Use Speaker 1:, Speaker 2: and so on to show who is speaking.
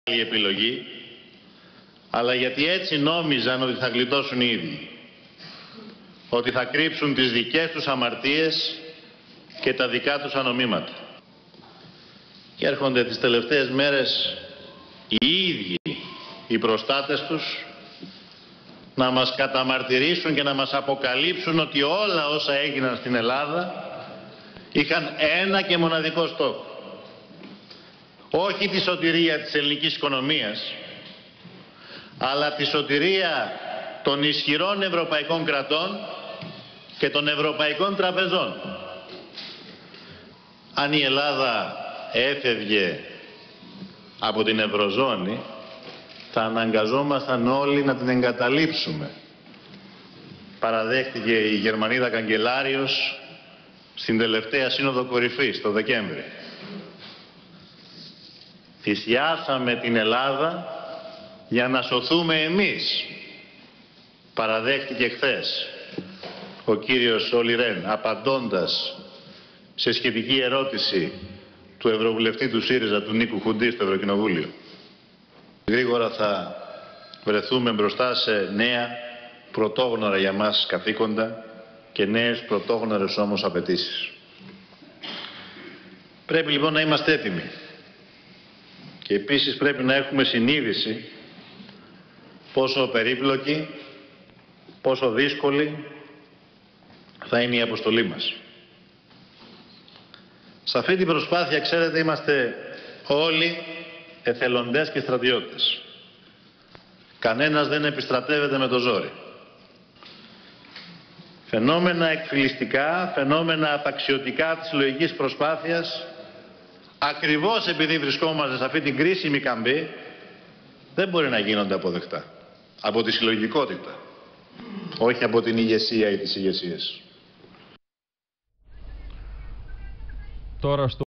Speaker 1: άλλη επιλογή, αλλά γιατί έτσι νόμιζαν ότι θα γλιτώσουν οι ίδιοι. Ότι θα κρύψουν τις δικές τους αμαρτίες και τα δικά τους ανομήματα. Και έρχονται τις τελευταίες μέρες οι ίδιοι οι προστάτες τους να μας καταμαρτυρήσουν και να μας αποκαλύψουν ότι όλα όσα έγιναν στην Ελλάδα είχαν ένα και μοναδικό στόχο. Όχι τη σωτηρία της ελληνικής οικονομίας, αλλά τη σωτηρία των ισχυρών ευρωπαϊκών κρατών και των ευρωπαϊκών τραπεζών. Αν η Ελλάδα έφευγε από την Ευρωζώνη, θα αναγκαζόμασταν όλοι να την εγκαταλείψουμε. Παραδέχτηκε η Γερμανίδα καγκελάριος στην τελευταία σύνοδο κορυφής, το Δεκέμβρη. Θυσιάσαμε την Ελλάδα για να σωθούμε εμείς. Παραδέχτηκε χθες ο κύριος Όλι Ρεν, απαντώντας σε σχετική ερώτηση του Ευρωβουλευτή του ΣΥΡΙΖΑ, του Νίκου Χουντή, στο Ευρωκοινοβούλιο. Γρήγορα θα βρεθούμε μπροστά σε νέα πρωτόγνωρα για μας καθήκοντα και νέες πρωτόγνωρες όμως απαιτήσεις. Πρέπει λοιπόν να είμαστε έτοιμοι. Και επίσης πρέπει να έχουμε συνείδηση πόσο περίπλοκη, πόσο δύσκολη θα είναι η αποστολή μας. Σε αυτή την προσπάθεια, ξέρετε, είμαστε όλοι εθελοντές και στρατιώτες. Κανένας δεν επιστρατεύεται με το ζόρι. Φαινόμενα εκφυλιστικά, φαινόμενα απαξιωτικά της συλλογικής προσπάθειας, ακριβώς επειδή βρισκόμαστε σε αυτή την κρίσιμη καμπή, δεν μπορεί να γίνονται αποδεκτά. Από τη συλλογικότητα, όχι από την ηγεσία ή τις ηγεσίες.
Speaker 2: Τώρα